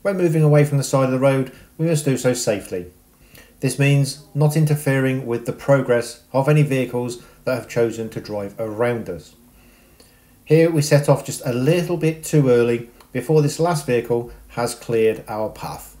When moving away from the side of the road, we must do so safely. This means not interfering with the progress of any vehicles that have chosen to drive around us. Here we set off just a little bit too early before this last vehicle has cleared our path.